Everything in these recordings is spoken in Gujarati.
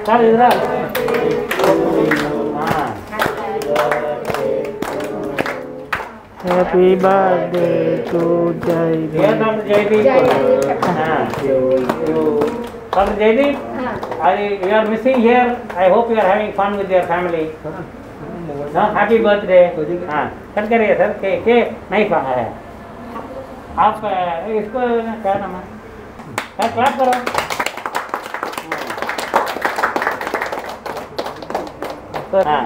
सर इधर हाँ happy birthday to Jaydeep. Doctor Jaydeep हाँ doctor Jaydeep you are missing here. I hope you are having fun with your family. Happy birthday. हाँ कट करिए सर के नहीं खाना है आप इसको क्या नाम है सर क्लास करो। हाँ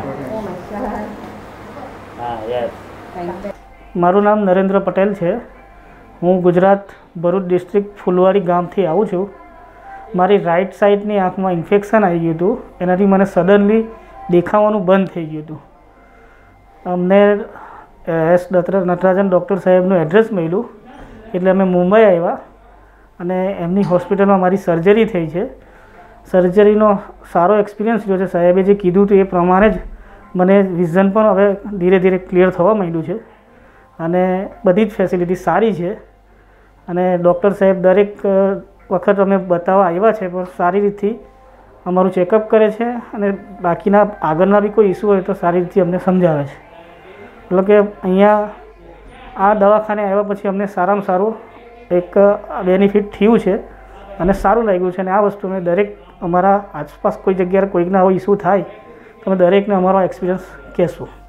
हाँ यस મારું નામ નરેન્દ્ર પટેલ છે। હું ગુજરાત ભરૂચ ડિસ્ટ્રિક્ટ ફૂલવાડી ગામથી આવું છું। મારી રાઈટ સાઈડની આંખમાં ઇન્ફેક્શન આવી ગયું હતું, એનાથી મને સડનલી દેખાવાનું બંધ થઈ ગયું હતું। અમને એસ નટરાજન ડૉક્ટર સાહેબનું એડ્રેસ મળ્યું એટલે અમે મુંબઈ આવ્યા અને એમની હોસ્પિટલમાં મારી સર્જરી થઈ છે। સર્જરીનો સારો એક્સપિરિયન્સ રહ્યો છે। સાહેબે જે કીધું હતું એ પ્રમાણે જ મને વિઝન પણ હવે ધીરે ધીરે ક્લિયર થવા માંડ્યું છે અને બધી જ ફેસિલિટી સારી છે અને ડૉક્ટર સાહેબ દરેક વખત અમે બતાવવા આવ્યા છે પણ સારી રીતથી અમારું ચેકઅપ કરે છે અને બાકીના આગળના બી કોઈ ઇસ્યુ હોય તો સારી રીતે અમને સમજાવે છે। એટલે કે અહીંયા આ દવાખાને આવ્યા પછી અમને સારામાં સારું એક બેનિફિટ થયું છે અને સારું લાગ્યું છે અને આ વસ્તુ અમે દરેક અમારા આસપાસ કોઈ જગ્યાએ કોઈકના આવો ઇસ્યુ થાય તો અમે દરેકને અમારો એક્સપિરિયન્સ કહેશું।